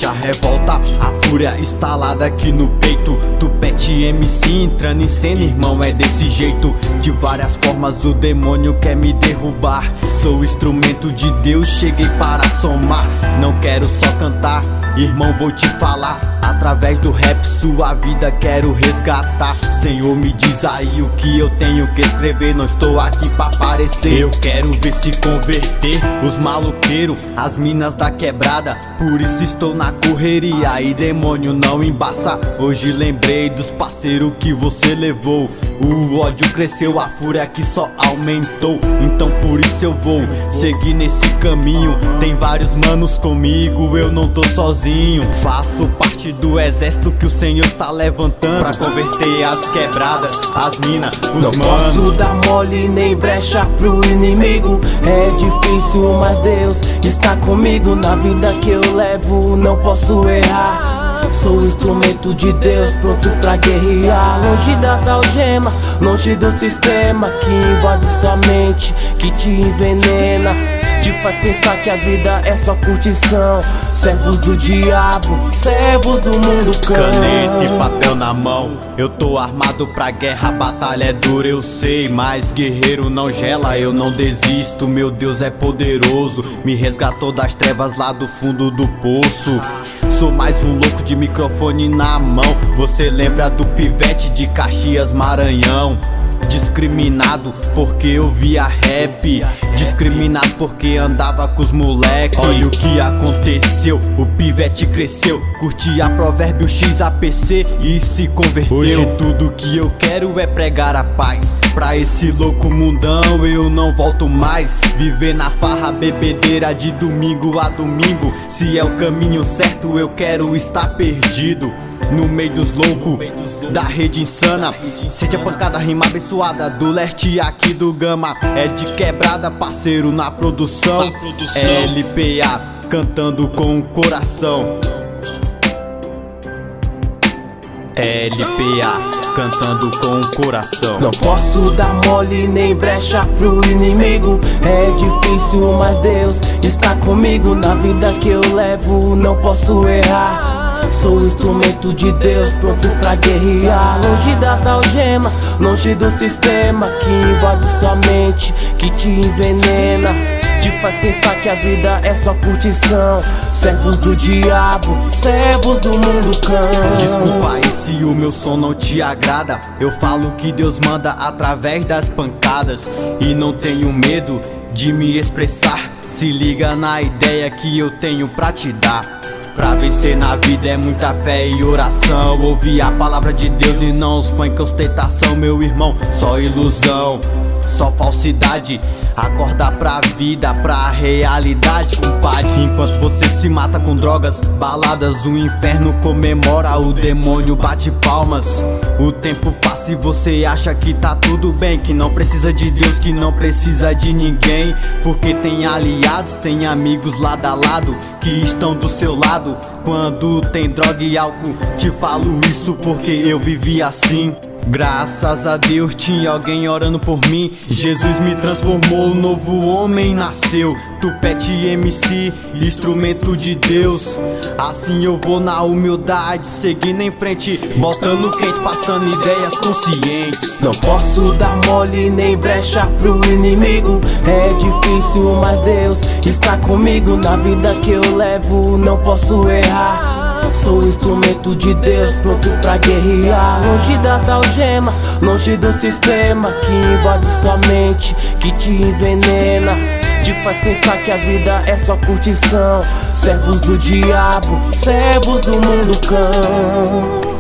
sente a revolta, a fúria instalada aqui no peito. Tupete MC entrando em cena, irmão, é desse jeito. De várias formas o demônio quer me derrubar. Sou instrumento de Deus, cheguei para somar. Não quero só cantar, irmão, vou te falar. Através do rap sua vida quero resgatar. Senhor, me diz aí o que eu tenho que escrever. Não estou aqui pra aparecer. Eu quero ver se converter os maloqueiros, as minas da quebrada. Por isso estou na correria e demônio não embaça. Hoje lembrei dos parceiros que você levou. O ódio cresceu, a fúria que só aumentou. Então por isso eu vou seguir nesse caminho. Tem vários manos comigo, eu não tô sozinho. Faço parte do exército que o Senhor está levantando pra converter as quebradas, as minas, os não manos. Não posso dar mole nem brecha pro inimigo. É difícil, mas Deus está comigo. Na vida que eu levo não posso errar. Sou instrumento de Deus, pronto pra guerrear. Longe das algemas, longe do sistema que invade sua mente, que te envenena, te faz pensar que a vida é só curtição. Servos do diabo, servos do mundo cão. Caneta e papel na mão, eu tô armado pra guerra, a batalha é dura, eu sei. Mas guerreiro não gela, eu não desisto. Meu Deus é poderoso, me resgatou das trevas lá do fundo do poço. Sou mais um louco de microfone na mão. Você lembra do pivete de Caxias, Maranhão? Discriminado porque eu via rap, discriminado porque andava com os moleque. Olha o que aconteceu, o pivete cresceu, curtia Provérbio XAPC e se converteu. Hoje tudo que eu quero é pregar a paz. Pra esse louco mundão eu não volto mais. Viver na farra, bebedeira de domingo a domingo. Se é o caminho certo eu quero estar perdido no meio dos loucos da rede insana. Sente a pancada, rima abençoada do leste aqui do Gama. É de quebrada, parceiro na produção. LPA, cantando com o coração. LPA, cantando com o coração. Não posso dar mole nem brecha pro inimigo. É difícil, mas Deus está comigo. Na vida que eu levo não posso errar. Sou instrumento de Deus, pronto pra guerrear. Longe das algemas, longe do sistema que invade sua mente, que te envenena, te faz pensar que a vida é só curtição. Servos do diabo, servos do mundo cão. Desculpa aí se o meu som não te agrada. Eu falo que Deus manda através das pancadas e não tenho medo de me expressar. Se liga na ideia que eu tenho pra te dar. Pra vencer na vida é muita fé e oração. Ouvir a palavra de Deus e não os funk ostentação. Meu irmão, só ilusão, só falsidade. Acordar pra vida, pra realidade, compadre. Enquanto você se mata com drogas, baladas, o inferno comemora, o demônio bate palmas. O tempo passa e você acha que tá tudo bem, que não precisa de Deus, que não precisa de ninguém. Porque tem aliados, tem amigos lado a lado, que estão do seu lado quando tem droga e álcool. Te falo isso porque eu vivi assim. Graças a Deus tinha alguém orando por mim. Jesus me transformou, um novo homem nasceu. Tupete MC, instrumento de Deus. Assim eu vou na humildade, seguindo em frente, botando quente, passando ideias conscientes. Não posso dar mole nem brecha pro inimigo. É difícil, mas Deus está comigo. Na vida que eu levo não posso errar. Sou instrumento de Deus, pronto pra guerrear. Longe das algemas, longe do sistema que invade sua mente, que te envenena, te faz pensar que a vida é só curtição. Servos do diabo, servos do mundo cão.